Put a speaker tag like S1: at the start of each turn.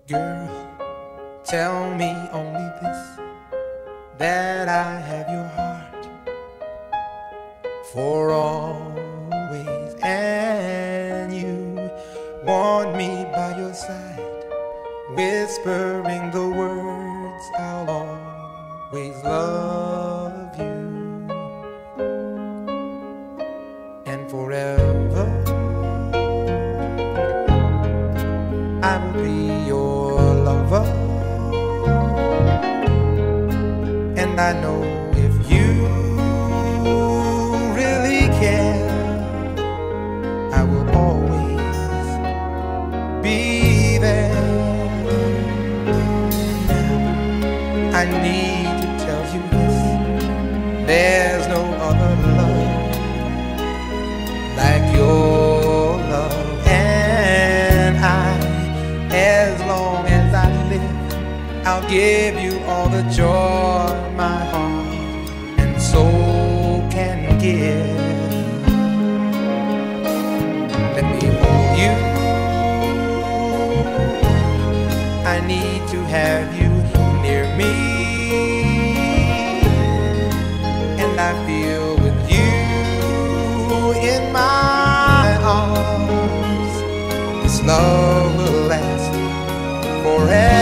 S1: Girl, tell me only this, that I have your heart for always, and you want me by your side, whispering the words, I'll always love you, and forever I will be your lover. And I know if you really care, I will always be there. Now, I need to tell you this, there's no other love like your love. And as long as I live, I'll give you all the joy my heart and soul can give. Let me hold you, I need to have you near me, and I feel with you in my arms, this love will last forever.